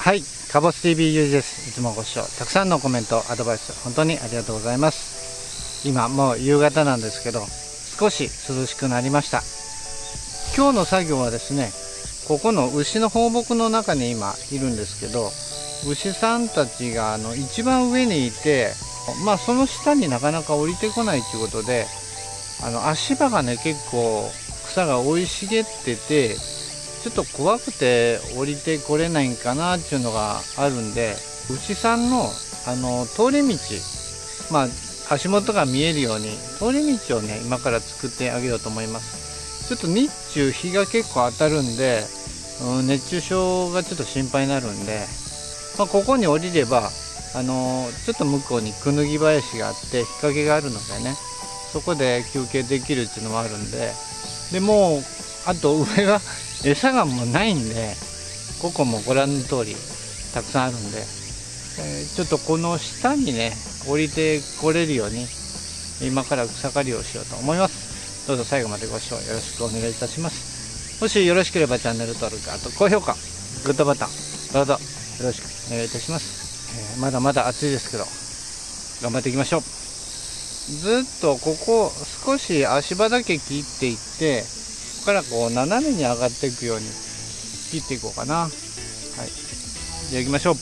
はい、カボス TV ゆうじです。いつもご視聴たくさんのコメントアドバイス本当にありがとうございます。今もう夕方なんですけど、少し涼しくなりました。今日の作業はですね、ここの牛の放牧の中に今いるんですけど、牛さんたちが一番上にいて、その下になかなか降りてこないということで、足場がね結構草が生い茂ってて、ちょっと怖くて降りてこれないんかなっていうのがあるんで、牛さんの通り道、足元が見えるように通り道をね今から作ってあげようと思います。ちょっと日中日が結構当たるんで、熱中症がちょっと心配になるんで、ここに降りればちょっと向こうにクヌギ林があって日陰があるのでね、そこで休憩できるっていうのもあるんで、もうあと上は餌がもうないんで、ここもご覧の通りたくさんあるんで、ちょっとこの下にね降りてこれるように今から草刈りをしようと思います。どうぞ最後までご視聴よろしくお願いいたします。もしよろしければチャンネル登録、あと高評価、グッドボタンどうぞよろしくお願いいたします。まだまだ暑いですけど頑張っていきましょう。ずっとここ少し足場だけ切っていって、ここからこう斜めに上がっていくように切っていこうかな。はい、じゃあ行きましょう。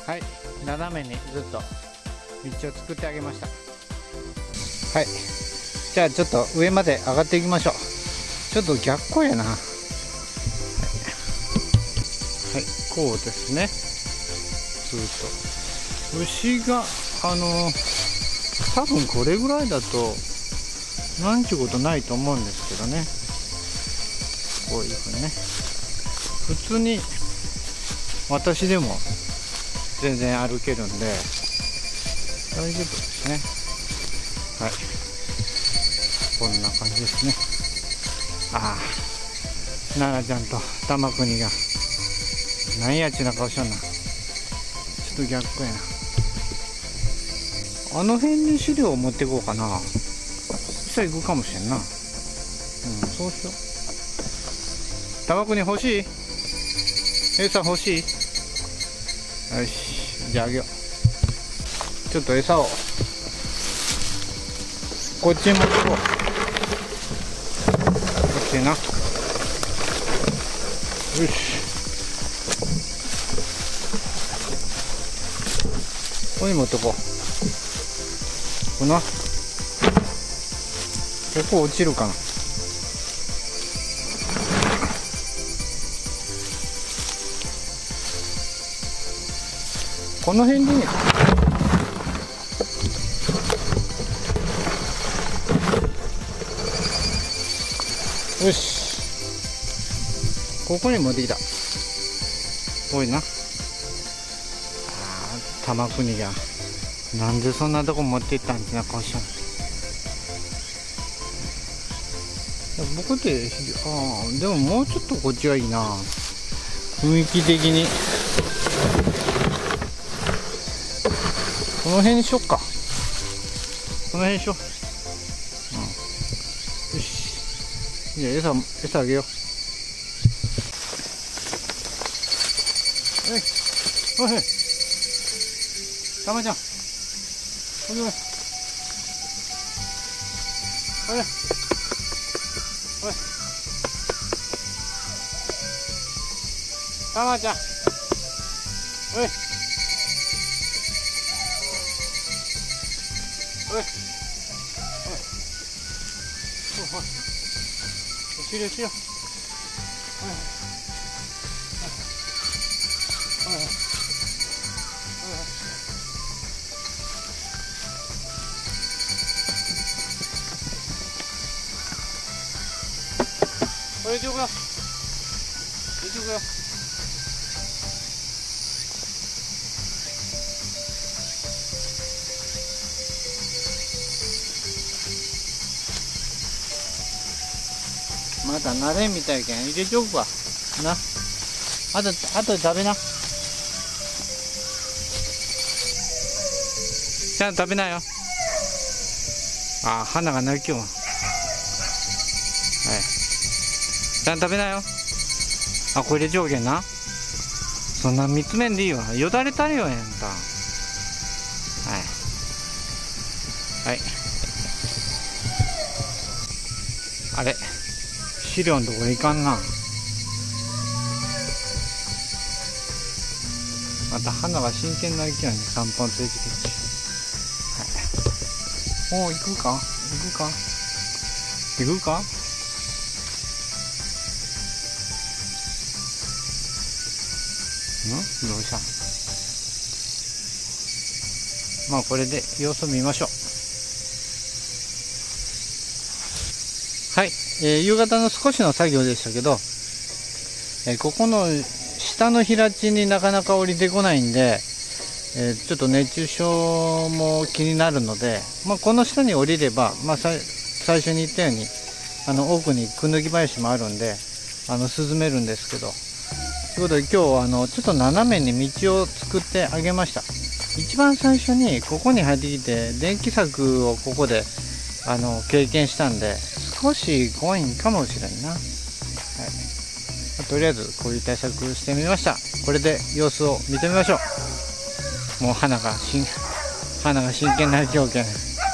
はい、斜めにずっと道を作ってあげました。はい、じゃあちょっと上まで上がっていきましょう。ちょっと逆光やな。はい、こうですね。ずっと牛が多分これぐらいだとなんちゅうことないと思うんですけどね。こういうふうにね、普通に私でも全然歩けるんで大丈夫ですね。はい、こんな感じですね。ああ、奈々ちゃんと玉国が何やちゅうな顔しよんな。ちょっと逆光やな。あの辺に資料を持っていこうかな。実際行くかもしれんな。そうしよう。玉国欲しい？餌欲しい？よし、じゃああげよう。ちょっと餌をこっちに持ってこう。OK な。よし、ここに持ってこう。このここ落ちるかな。この辺でいい。よし、ここに持ってきた。多いな。玉国がなんでそんなとこ持っていったんってな顔しよう。僕で、でももうちょっとこっちがいいな、雰囲気的に。この辺にしよっか。この辺にしよう。よし、じゃあ餌あげよう。おい、たまちゃん、おいおい、おいおい、たまちゃん、おいおいおい、終了しよう。これ行くよ。行くよ。まだ慣れんみたいけん入れちゃおうかな。あとで食べな。ちゃんと食べなよ。花が泣きよう。はい、ちゃんと食べなよ。これ上下な。そんな3つ目でいいわ。よだれたるよ、えんた。はい。あれ、資料のとこいかんな。また花が真剣な勢いに3本ついてきて。はい。もう行くか？どうした？まあこれで様子見ましょう。はい、夕方の少しの作業でしたけど、ここの下の平地になかなか降りてこないんで、ちょっと熱中症も気になるので、この下に降りれば、最初に言ったように奥にくぬぎ林もあるんで涼めるんですけど、ということで今日ちょっと斜めに道を作ってあげました。一番最初にここに入ってきて電気柵をここで経験したんで、少し怖いかもしれんな。はい、とりあえずこういう対策してみました。これで様子を見てみましょう。もう花が真剣な条件、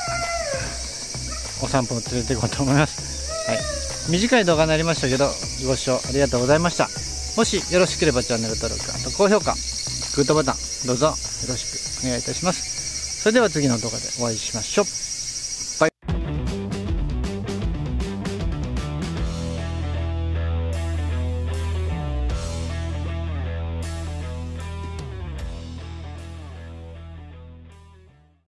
お散歩を連れていこうと思います。はい、短い動画になりましたけどご視聴ありがとうございました。もしよろしければチャンネル登録、あと高評価グッドボタンどうぞよろしくお願いいたします。それでは次の動画でお会いしましょう。